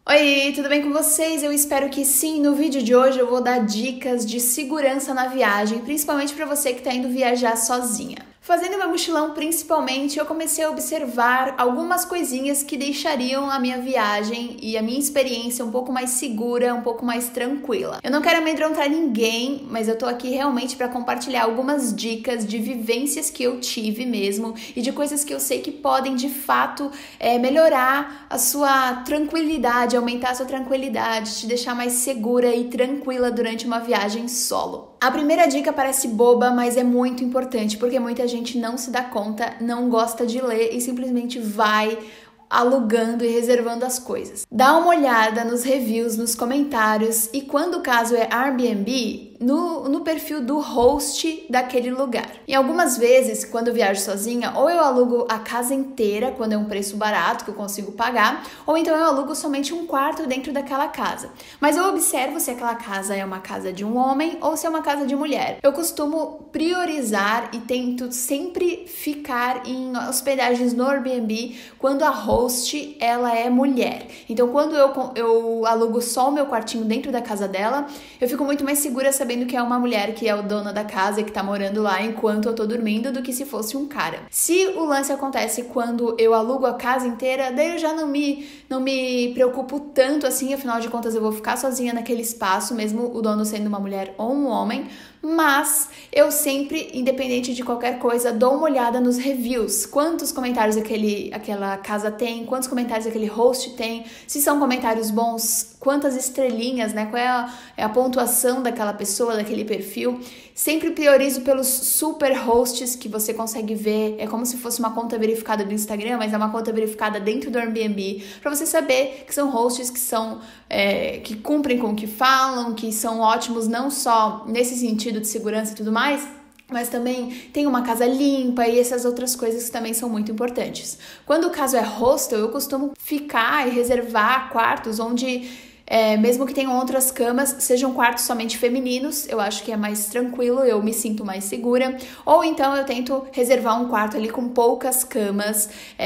Oi, tudo bem com vocês? Eu espero que sim. No vídeo de hoje eu vou dar dicas de segurança na viagem, principalmente para você que está indo viajar sozinha. Fazendo meu mochilão principalmente, eu comecei a observar algumas coisinhas que deixariam a minha viagem e a minha experiência um pouco mais segura, um pouco mais tranquila. Eu não quero amedrontar ninguém, mas eu tô aqui realmente para compartilhar algumas dicas de vivências que eu tive mesmo e de coisas que eu sei que podem de fato melhorar a sua tranquilidade, aumentar a sua tranquilidade, te deixar mais segura e tranquila durante uma viagem solo. A primeira dica parece boba, mas é muito importante, porque muita gente não se dá conta, não gosta de ler e simplesmente vai alugando e reservando as coisas. Dá uma olhada nos reviews, nos comentários e quando o caso é Airbnb, no perfil do host daquele lugar. E algumas vezes, quando eu viajo sozinha, ou eu alugo a casa inteira, quando é um preço barato que eu consigo pagar, ou então eu alugo somente um quarto dentro daquela casa. Mas eu observo se aquela casa é uma casa de um homem ou se é uma casa de mulher. Eu costumo priorizar e tento sempre ficar em hospedagens no Airbnb quando a host, ela é mulher. Então, quando eu alugo só o meu quartinho dentro da casa dela, eu fico muito mais segura sabendo que é uma mulher que é o dona da casa e que tá morando lá enquanto eu tô dormindo do que se fosse um cara. Se o lance acontece quando eu alugo a casa inteira, daí eu já não me preocupo tanto assim, afinal de contas eu vou ficar sozinha naquele espaço, mesmo o dono sendo uma mulher ou um homem, mas eu sempre, independente de qualquer coisa, dou uma olhada nos reviews, quantos comentários aquela casa tem, quantos comentários aquele host tem, se são comentários bons, quantas estrelinhas, né? Qual é a pontuação daquela pessoa, daquele perfil. Sempre priorizo pelos super hosts que você consegue ver. É como se fosse uma conta verificada do Instagram, mas é uma conta verificada dentro do Airbnb, para você saber que são hosts que cumprem com o que falam, que são ótimos não só nesse sentido de segurança e tudo mais, mas também tem uma casa limpa e essas outras coisas que também são muito importantes. Quando o caso é hostel, eu costumo ficar e reservar quartos onde, mesmo que tenham outras camas, sejam quartos somente femininos, eu acho que é mais tranquilo, eu me sinto mais segura. Ou então eu tento reservar um quarto ali com poucas camas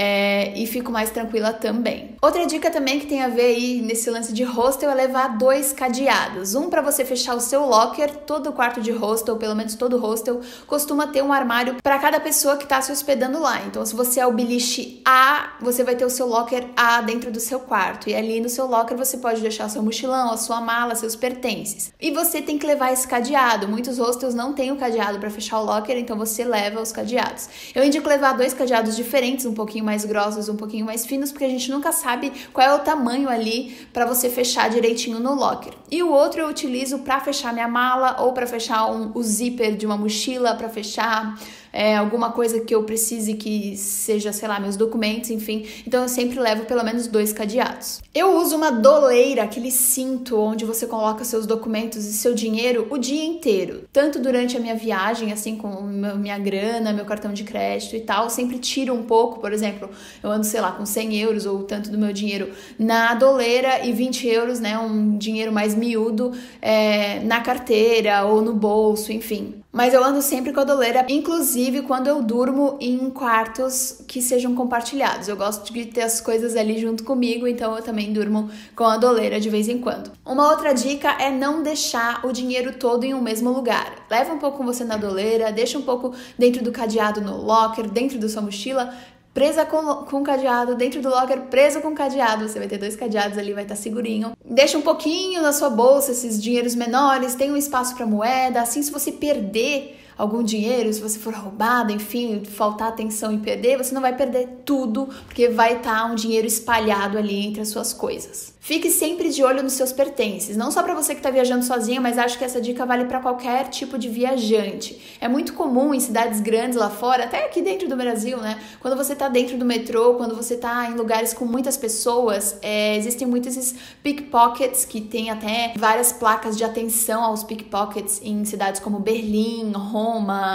e fico mais tranquila também. Outra dica também que tem a ver aí nesse lance de hostel é levar 2 cadeados. Um para você fechar o seu locker, todo quarto de hostel, pelo menos todo hostel, costuma ter um armário para cada pessoa que está se hospedando lá. Então se você é o beliche A, você vai ter o seu locker A dentro do seu quarto. E ali no seu locker você pode deixar seu mochilão, a sua mala, seus pertences. E você tem que levar esse cadeado. Muitos hostels não têm o cadeado para fechar o locker, então você leva os cadeados. Eu indico levar 2 cadeados diferentes, um pouquinho mais grossos, um pouquinho mais finos, porque a gente nunca sabe qual é o tamanho ali para você fechar direitinho no locker. E o outro eu utilizo para fechar minha mala ou para fechar o zíper de uma mochila, para fechar alguma coisa que eu precise que seja, sei lá, meus documentos, enfim. Então eu sempre levo pelo menos 2 cadeados. Eu uso uma doleira, aquele cinto onde você coloca seus documentos e seu dinheiro o dia inteiro. Tanto durante a minha viagem, assim, com minha grana, meu cartão de crédito e tal, eu sempre tiro um pouco, por exemplo, eu ando, sei lá, com 100 euros ou tanto do meu dinheiro na doleira e 20 euros, né, um dinheiro mais miúdo na carteira ou no bolso, enfim. Mas eu ando sempre com a doleira, inclusive quando eu durmo em quartos que sejam compartilhados. Eu gosto de ter as coisas ali junto comigo, então eu também durmo com a doleira de vez em quando. Uma outra dica é não deixar o dinheiro todo em um mesmo lugar. Leva um pouco com você na doleira, deixa um pouco dentro do cadeado no locker, dentro da sua mochila, presa com cadeado, dentro do locker, presa com cadeado. Você vai ter 2 cadeados ali, vai estar segurinho. Deixa um pouquinho na sua bolsa esses dinheiros menores, tem um espaço para moeda. Assim, se você perder algum dinheiro, se você for roubado, enfim, faltar atenção e perder, você não vai perder tudo, porque vai estar um dinheiro espalhado ali entre as suas coisas. Fique sempre de olho nos seus pertences, não só para você que está viajando sozinha, mas acho que essa dica vale para qualquer tipo de viajante. É muito comum em cidades grandes lá fora, até aqui dentro do Brasil, né? Quando você está dentro do metrô, quando você está em lugares com muitas pessoas, existem muitos esses pickpockets que tem até várias placas de atenção aos pickpockets em cidades como Berlim, Roma,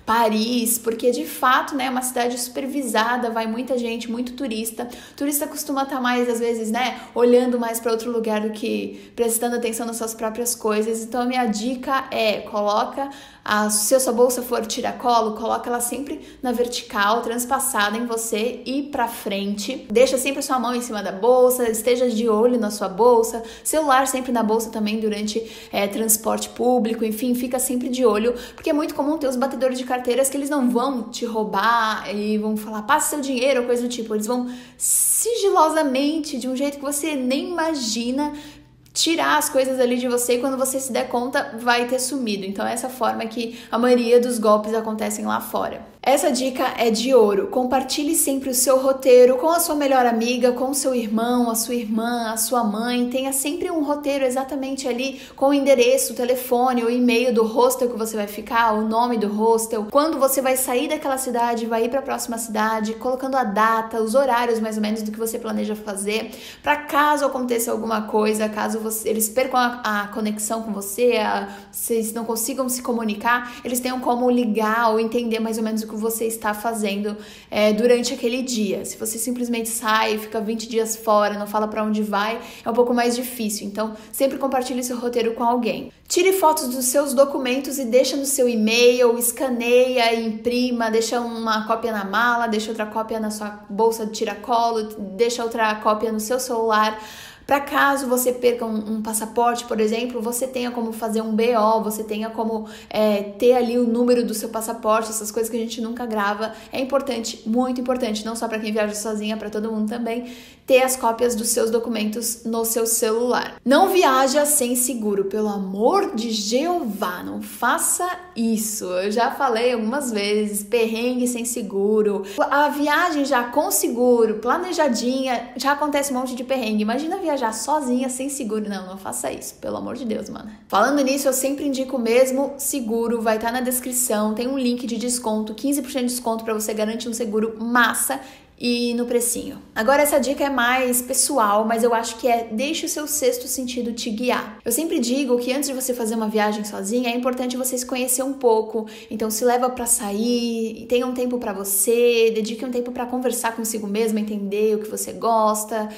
Paris, porque de fato, né, é uma cidade supervisada, vai muita gente, muito turista. Turista costuma estar mais, às vezes, né, olhando mais para outro lugar do que prestando atenção nas suas próprias coisas. Então a minha dica é, coloca se a sua bolsa for tiracolo, coloca ela sempre na vertical, transpassada em você e pra frente. Deixa sempre a sua mão em cima da bolsa, esteja de olho na sua bolsa, celular sempre na bolsa também durante transporte público, enfim, fica sempre de olho, porque é muito comum ter os batedores de carteiras que eles não vão te roubar e vão falar, passa seu dinheiro ou coisa do tipo, eles vão sigilosamente, de um jeito que você nem imagina, tirar as coisas ali de você e quando você se der conta vai ter sumido. Então essa forma que a maioria dos golpes acontecem lá fora. Essa dica é de ouro. Compartilhe sempre o seu roteiro com a sua melhor amiga, com o seu irmão, a sua irmã, a sua mãe. Tenha sempre um roteiro exatamente ali com o endereço, o telefone, o e-mail do hostel que você vai ficar, o nome do hostel. Quando você vai sair daquela cidade, vai ir para a próxima cidade, colocando a data, os horários mais ou menos do que você planeja fazer, para caso aconteça alguma coisa, caso eles percam a conexão com você, vocês não consigam se comunicar, eles tenham como ligar ou entender mais ou menos o que você está fazendo durante aquele dia. Se você simplesmente sai, fica 20 dias fora, não fala para onde vai, é um pouco mais difícil. Então, sempre compartilhe seu roteiro com alguém. Tire fotos dos seus documentos e deixa no seu e-mail, escaneia e imprima, deixa uma cópia na mala, deixa outra cópia na sua bolsa de tiracolo, deixa outra cópia no seu celular. Para caso você perca um passaporte, por exemplo, você tenha como fazer um BO, você tenha como ter ali o número do seu passaporte, essas coisas que a gente nunca grava. É importante, muito importante, não só para quem viaja sozinha, para todo mundo também, ter as cópias dos seus documentos no seu celular. Não viaja sem seguro, pelo amor de Jeová, não faça isso. Eu já falei algumas vezes, perrengue sem seguro. A viagem já com seguro, planejadinha, já acontece um monte de perrengue. Imagina viajar sozinha, sem seguro. Não faça isso, pelo amor de Deus, mano. Falando nisso, eu sempre indico mesmo seguro, vai estar na descrição, tem um link de desconto, 15% de desconto para você garantir um seguro massa e no precinho. Agora essa dica é mais pessoal, mas eu acho que deixe o seu sexto sentido te guiar. Eu sempre digo que antes de você fazer uma viagem sozinha, é importante você se conhecer um pouco. Então se leva pra sair, tenha um tempo pra você, dedique um tempo pra conversar consigo mesma, entender o que você gosta,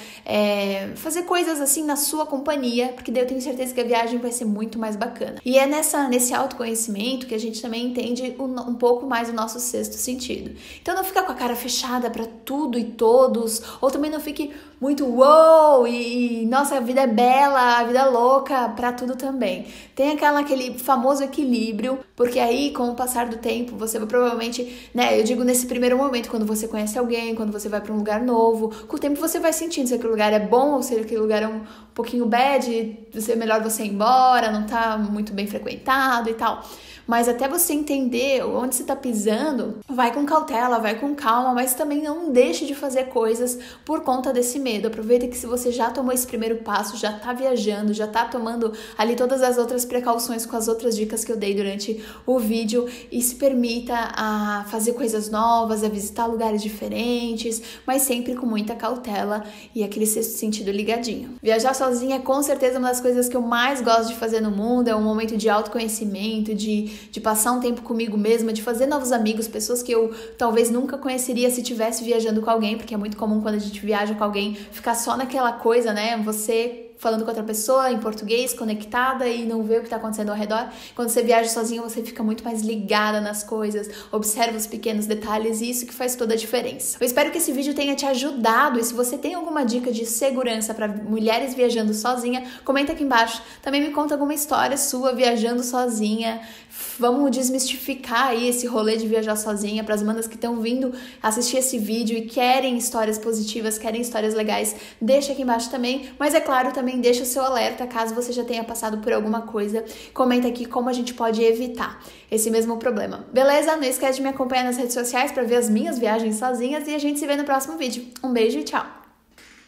fazer coisas assim na sua companhia, porque daí eu tenho certeza que a viagem vai ser muito mais bacana. E é nesse autoconhecimento que a gente também entende um pouco mais o nosso sexto sentido. Então não fica com a cara fechada pra tudo e todos, ou também não fique muito uou e nossa, a vida é bela, a vida é louca pra tudo também. Tem aquele famoso equilíbrio, porque aí com o passar do tempo você vai provavelmente, né, eu digo nesse primeiro momento, quando você conhece alguém, quando você vai pra um lugar novo, com o tempo você vai sentindo se aquele lugar é bom ou se aquele lugar é um pouquinho bad, é melhor você ir embora, não tá muito bem frequentado e tal. Mas até você entender onde você tá pisando, vai com cautela, vai com calma, mas também não deixe de fazer coisas por conta desse medo. Aproveita que se você já tomou esse primeiro passo, já tá viajando, já tá tomando ali todas as outras precauções com as outras dicas que eu dei durante o vídeo e se permita a fazer coisas novas, a visitar lugares diferentes, mas sempre com muita cautela e aquele sexto sentido ligadinho. Viajar sozinha é com certeza uma das coisas que eu mais gosto de fazer no mundo, é um momento de autoconhecimento, de passar um tempo comigo mesma, de fazer novos amigos, pessoas que eu talvez nunca conheceria se estivesse viajando com alguém, porque é muito comum quando a gente viaja com alguém ficar só naquela coisa, né? Você falando com outra pessoa em português, conectada e não vê o que está acontecendo ao redor. Quando você viaja sozinha, você fica muito mais ligada nas coisas, observa os pequenos detalhes e isso que faz toda a diferença. Eu espero que esse vídeo tenha te ajudado e se você tem alguma dica de segurança para mulheres viajando sozinha, comenta aqui embaixo. Também me conta alguma história sua viajando sozinha. Vamos desmistificar aí esse rolê de viajar sozinha para as manas que estão vindo assistir esse vídeo e querem histórias positivas, querem histórias legais. Deixa aqui embaixo também, mas é claro, também deixa o seu alerta caso você já tenha passado por alguma coisa. Comenta aqui como a gente pode evitar esse mesmo problema. Beleza? Não esquece de me acompanhar nas redes sociais para ver as minhas viagens sozinhas e a gente se vê no próximo vídeo. Um beijo e tchau!